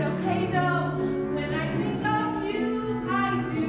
okay though. When I think of you, I do.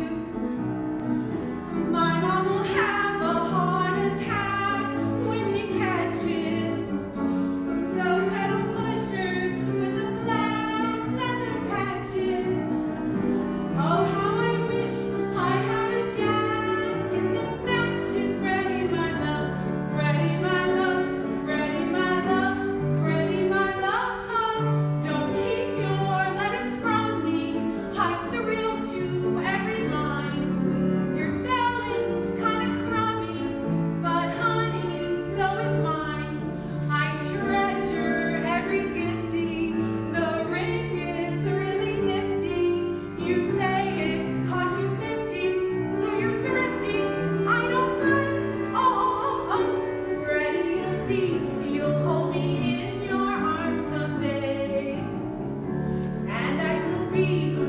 My mom will have a heart attack when she catches those pedal pushers with the black leather patches. Oh, how I wish I had a jacket that matches Freddy, my love. Freddy, my love. Freddy, my love. Freddy, my love. Don't keep your letters from me. I'm thrilled to every line. Your spelling's kind of crummy, but honey, so is mine. I treasure every gifty. The ring is really nifty. You say it costs you 50, so you're thrifty. I don't mind. Oh, Freddy, you'll see. You'll hold me in your arms someday, and I will be